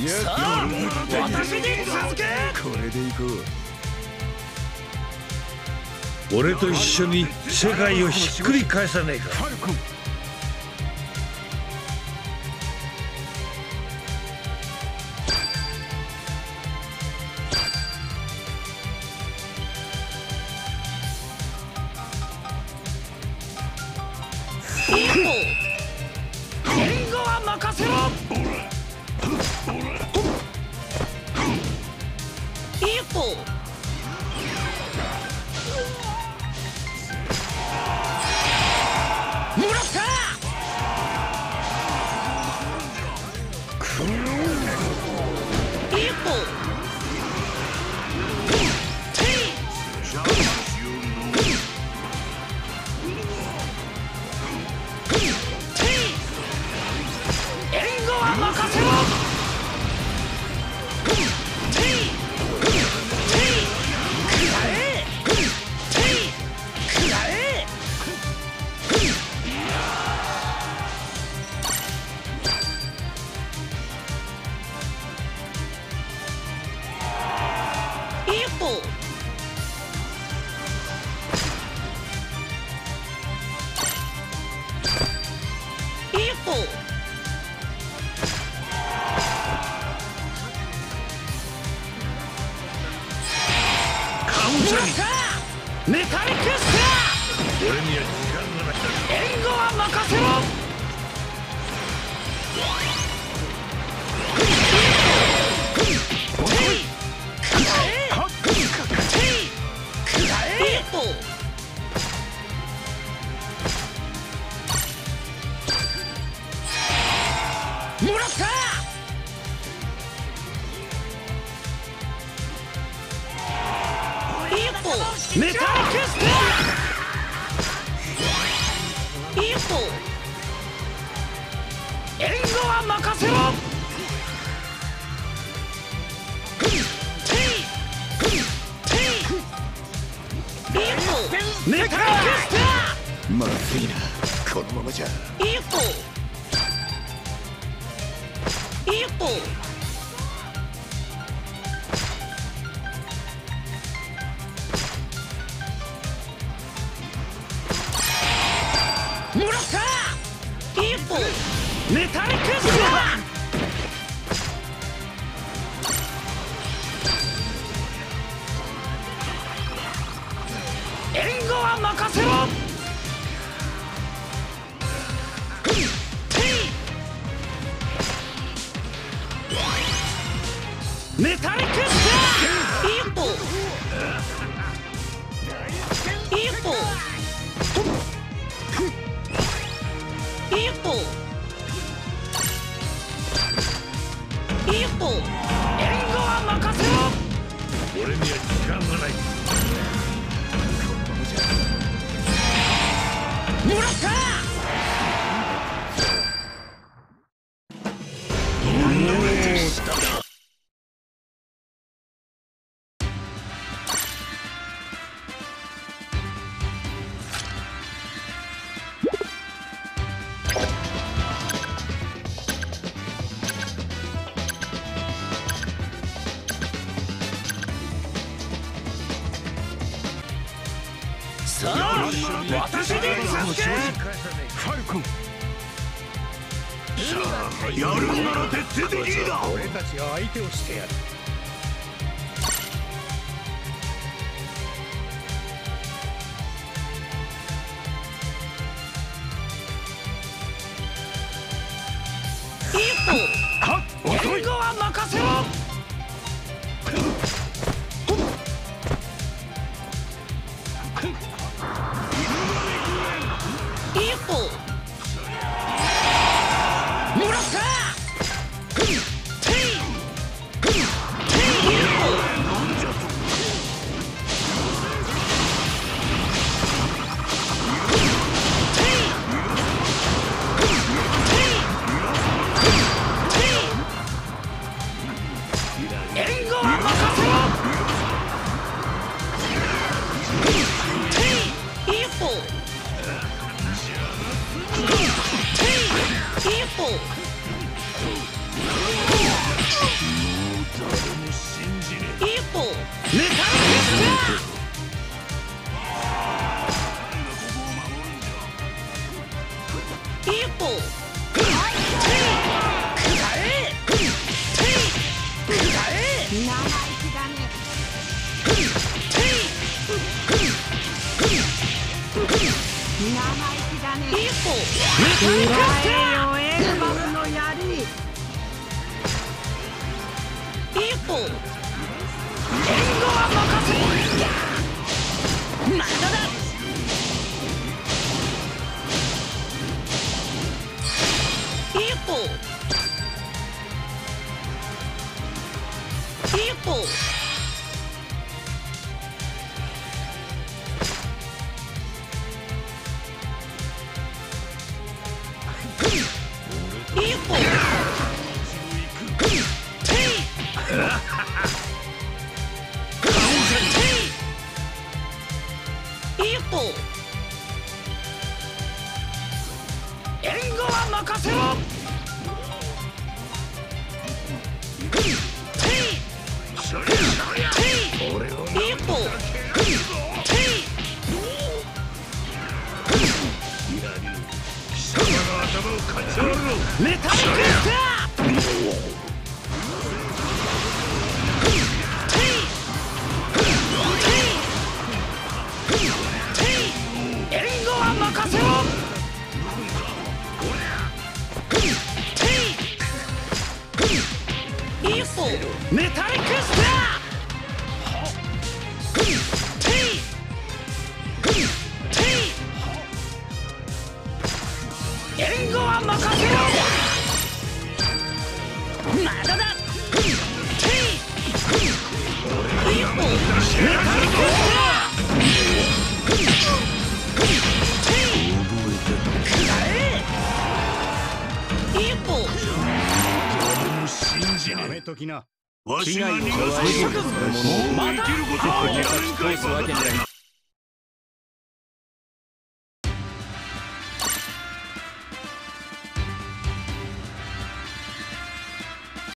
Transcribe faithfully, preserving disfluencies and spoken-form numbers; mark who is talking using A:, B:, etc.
A: さあ私に続け。
B: これでいこう。
C: 俺と一緒に世界をひっくり返さねえか。
B: ファルコン。
A: 援護は任せろ。一歩もらった。一歩任せろ。メタリックスター。
C: 俺には時間がない。
A: 援護は任せろ。もらった。メタリックスター。一歩援護は任せろ。メタリックスター。
B: まずいな、このままじゃ。
A: 一歩一歩もらった。一歩メタリックスター。援護は任せろ。メタリックスター。一歩一歩一歩一歩援護は任せろ。
C: 俺には時間がない。
A: もらった。さあ私に続け。
B: ファルコン。
C: さあやるなら徹底的にだ。
B: 俺たちが相手をしてやる。
A: 一歩援護は任せろ。一歩もらった。 歩くらえくらえ
D: 生意気だね。生意気だね。
A: 一歩メタリックステア
D: エルバムの槍。
A: 一歩援護は任せまだだ一歩一歩一歩一歩援護は任せろ一歩メタリックステア援護は任せろ一歩メタリックステア援護は任せろまだだ一歩メタリックステアくらえ一歩
B: やめときな。
C: わしが逃
B: がするものを
A: また
B: 通すわけにはいかん。